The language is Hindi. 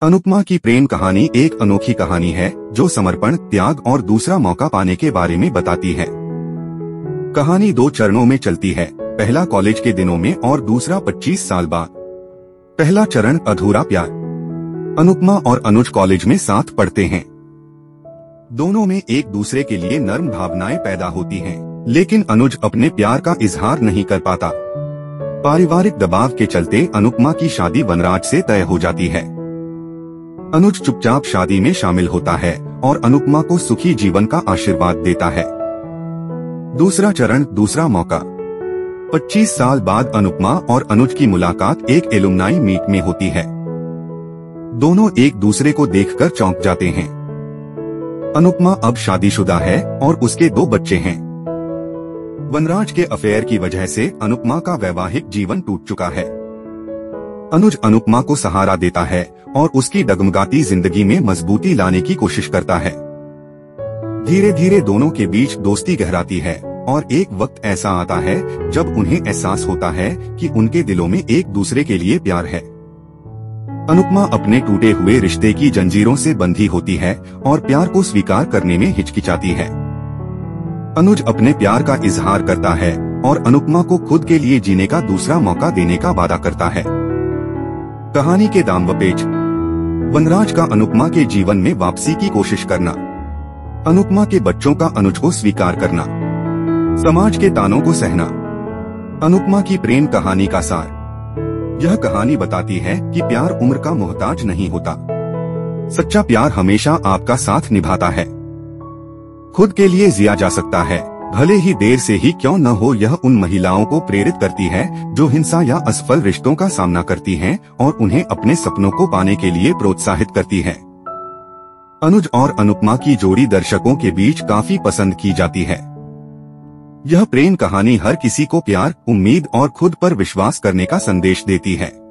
अनुपमा की प्रेम कहानी एक अनोखी कहानी है जो समर्पण, त्याग और दूसरा मौका पाने के बारे में बताती है। कहानी 2 चरणों में चलती है, पहला कॉलेज के दिनों में और दूसरा 25 साल बाद। पहला चरण अधूरा प्यार। अनुपमा और अनुज कॉलेज में साथ पढ़ते हैं। दोनों में एक दूसरे के लिए नर्म भावनाएं पैदा होती हैं, लेकिन अनुज अपने प्यार का इजहार नहीं कर पाता। पारिवारिक दबाव के चलते अनुपमा की शादी वनराज से तय हो जाती है। अनुज चुपचाप शादी में शामिल होता है और अनुपमा को सुखी जीवन का आशीर्वाद देता है। दूसरा चरण दूसरा मौका। 25 साल बाद अनुपमा और अनुज की मुलाकात एक एलुमनाई मीट में होती है। दोनों एक दूसरे को देखकर चौंक जाते हैं। अनुपमा अब शादीशुदा है और उसके 2 बच्चे हैं। वनराज के अफेयर की वजह से अनुपमा का वैवाहिक जीवन टूट चुका है। अनुज अनुपमा को सहारा देता है और उसकी डगमगाती जिंदगी में मजबूती लाने की कोशिश करता है। धीरे धीरे दोनों के बीच दोस्ती गहराती है और एक वक्त ऐसा आता है जब उन्हें एहसास होता है कि उनके दिलों में एक दूसरे के लिए प्यार है। अनुपमा अपने टूटे हुए रिश्ते की जंजीरों से बंधी होती है और प्यार को स्वीकार करने में हिचकिचाती है। अनुज अपने प्यार का इजहार करता है और अनुपमा को खुद के लिए जीने का दूसरा मौका देने का वादा करता है। कहानी के दामपेच। वनराज का अनुपमा के जीवन में वापसी की कोशिश करना, अनुपमा के बच्चों का अनुज को स्वीकार करना, समाज के तानों को सहना। अनुपमा की प्रेम कहानी का सार। यह कहानी बताती है कि प्यार उम्र का मोहताज नहीं होता। सच्चा प्यार हमेशा आपका साथ निभाता है। खुद के लिए जिया जा सकता है, भले ही देर से ही क्यों न हो। यह उन महिलाओं को प्रेरित करती है जो हिंसा या असफल रिश्तों का सामना करती हैं और उन्हें अपने सपनों को पाने के लिए प्रोत्साहित करती है। अनुज और अनुपमा की जोड़ी दर्शकों के बीच काफी पसंद की जाती है। यह प्रेम कहानी हर किसी को प्यार, उम्मीद और खुद पर विश्वास करने का संदेश देती है।